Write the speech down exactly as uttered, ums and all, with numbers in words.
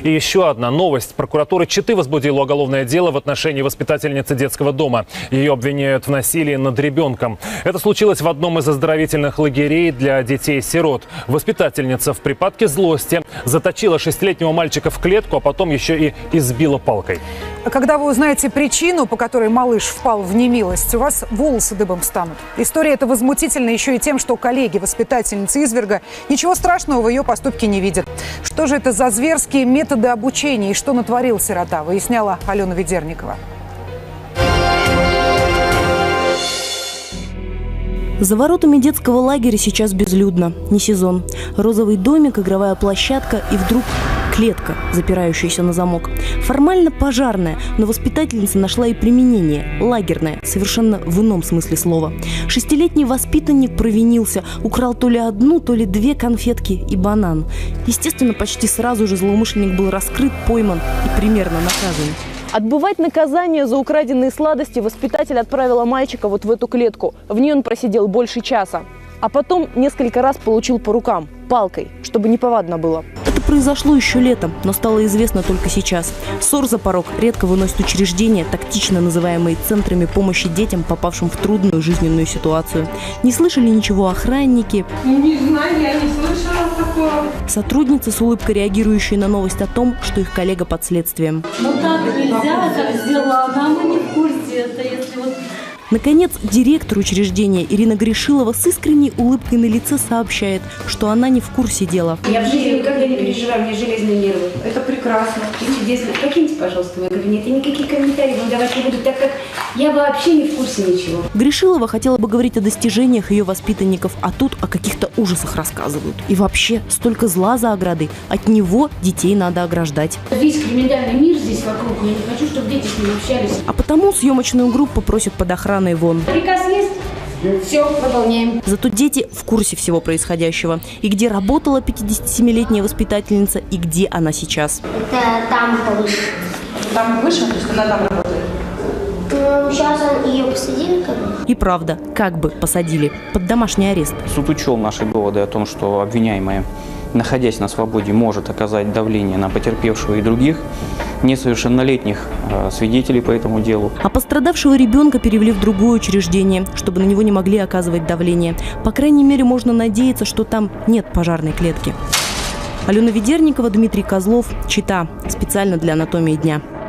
И еще одна новость. Прокуратура Читы возбудила уголовное дело в отношении воспитательницы детского дома. Ее обвиняют в насилии над ребенком. Это случилось в одном из оздоровительных лагерей для детей-сирот. Воспитательница в припадке злости заточила шестилетнего мальчика в клетку, а потом еще и избила палкой. Когда вы узнаете причину, по которой малыш впал в немилость, у вас волосы дыбом станут. История эта возмутительна еще и тем, что коллеги воспитательницы изверга ничего страшного в ее поступке не видят. Что же это за зверские методы обучения и что натворил сирота, выясняла Алена Ведерникова. За воротами детского лагеря сейчас безлюдно. Не сезон. Розовый домик, игровая площадка и вдруг клетка, запирающаяся на замок. Формально пожарная, но воспитательница нашла и применение. Лагерная, совершенно в ином смысле слова. Шестилетний воспитанник провинился. Украл то ли одну, то ли две конфетки и банан. Естественно, почти сразу же злоумышленник был раскрыт, пойман и примерно наказан. Отбывать наказание за украденные сладости воспитатель отправила мальчика вот в эту клетку. В ней он просидел больше часа. А потом несколько раз получил по рукам, палкой, чтобы неповадно было. Это произошло еще летом, но стало известно только сейчас. Ссор за порог редко выносят учреждения, тактично называемые центрами помощи детям, попавшим в трудную жизненную ситуацию. Не слышали ничего охранники. Не знаю, я не слышала такого. Сотрудницы с улыбкой, реагирующие на новость о том, что их коллега под следствием. Ну так нельзя, как сделала она, мы не в курсе. Это если вот... Наконец, директор учреждения Ирина Гришилова с искренней улыбкой на лице сообщает, что она не в курсе дела. Я в жизни никогда не переживаю, у меня железные нервы. Это прекрасно и чудесно. Покиньте, пожалуйста, мой кабинет. Я никаких комментариев вам давать не буду, так как я вообще не в курсе ничего. Гришилова хотела бы говорить о достижениях ее воспитанников, а тут о каких-то ужасах рассказывают. И вообще, столько зла за оградой. От него детей надо ограждать. Весь криминальный мир здесь вокруг. Я не хочу, чтобы дети с ним общались. А потому съемочную группу просят под охраной вон. Приказ есть? Все, выполняем. Зато дети в курсе всего происходящего. И где работала пятидесятисемилетняя воспитательница, и где она сейчас. Это там повыше. Там выше, то есть она там работает? Ну, сейчас ее посадили как бы. И правда, как бы посадили. Под домашний арест. Суд учел наши доводы о том, что обвиняемая, находясь на свободе, может оказать давление на потерпевшего и других несовершеннолетних э, свидетелей по этому делу. А пострадавшего ребенка перевели в другое учреждение, чтобы на него не могли оказывать давление. По крайней мере, можно надеяться, что там нет пожарной клетки. Алена Ведерникова, Дмитрий Козлов, Чита. Специально для «Анатомии дня».